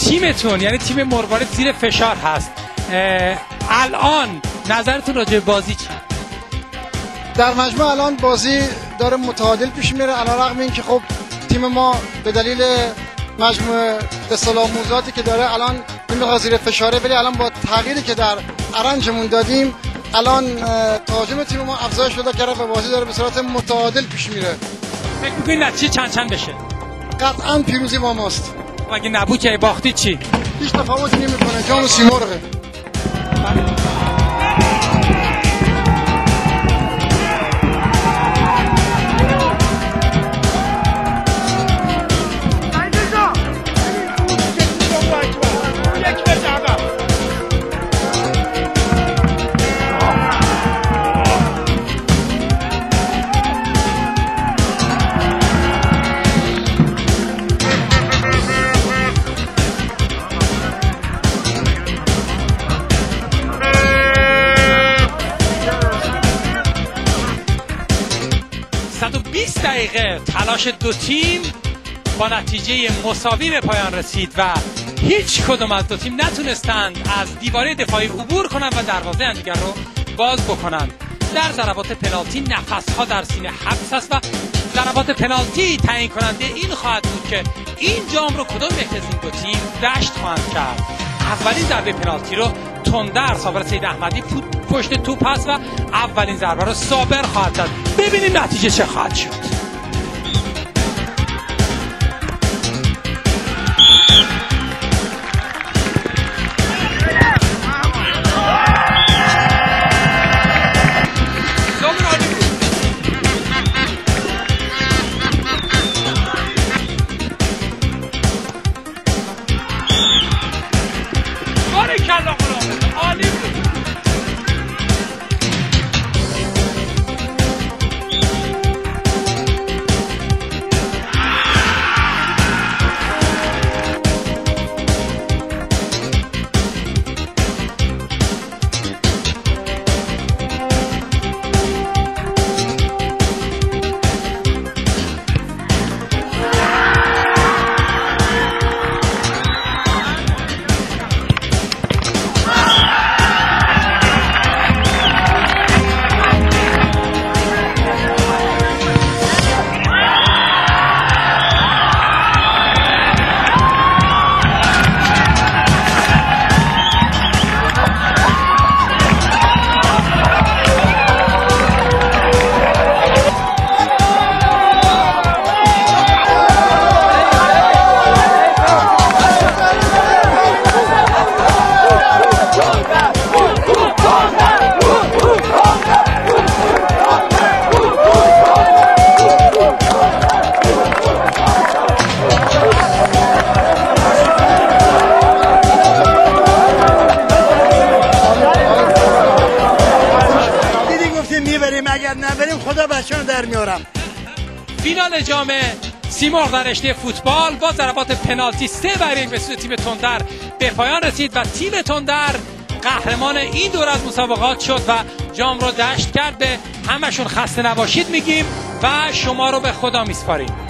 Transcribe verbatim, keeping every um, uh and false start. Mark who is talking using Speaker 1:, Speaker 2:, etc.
Speaker 1: تیمتون یعنی تیم مروارید زیر فشار هست. الان نظرتون راجع به بازی چی؟
Speaker 2: در مجموع الان بازی داره متعادل پیش میره، علیرغم اینکه خب تیم ما به دلیل مجموعه اصطلاح موضوعاتی که داره الان این زیر فشاره، ولی الان با تغییری که در ارنجمون دادیم الان تهاجم تیم ما افزایش پیدا کرده و بازی داره به صورت متعادل پیش میره.
Speaker 1: فکر می‌کنید نتیجه چند چند بشه؟
Speaker 2: قطعاً پیروزی با ماست.
Speaker 1: اگه نبود که باختی چی؟
Speaker 2: هیچ تفاوتی نمی‌کنه، جام سیمرغه.
Speaker 1: صد و بیست دقیقه تلاش دو تیم با نتیجه مساوی به پایان رسید و هیچ کدوم از دو تیم نتونستند از دیواره دفاعی عبور کنند و دروازه همدیگر رو باز بکنند. در ضربات پنالتی نفس‌ها در سینه حبس است و ضربات پنالتی تعیین کننده این خواهد بود که این جام رو کدام یک از این دو تیم دشت خواهند کرد. اولین ضربه پنالتی رو تندر صابر سید احمدی پشت توپ هست و اولین ضربه رو صابر خواهد زد. ببینیم نتیجه چه خواهد شد. عالی بود.
Speaker 3: اگر نبریم خدا بچه‌ها در میارم.
Speaker 1: فینال جام سیمرغ در رشته فوتبال با ضربات پنالتی سه بر یک به سوی تیم تندر به پایان رسید و تیم تندر قهرمان این دور از مسابقات شد و جام رو دشت کرد. به همشون خسته نباشید میگیم و شما رو به خدا میسپاریم.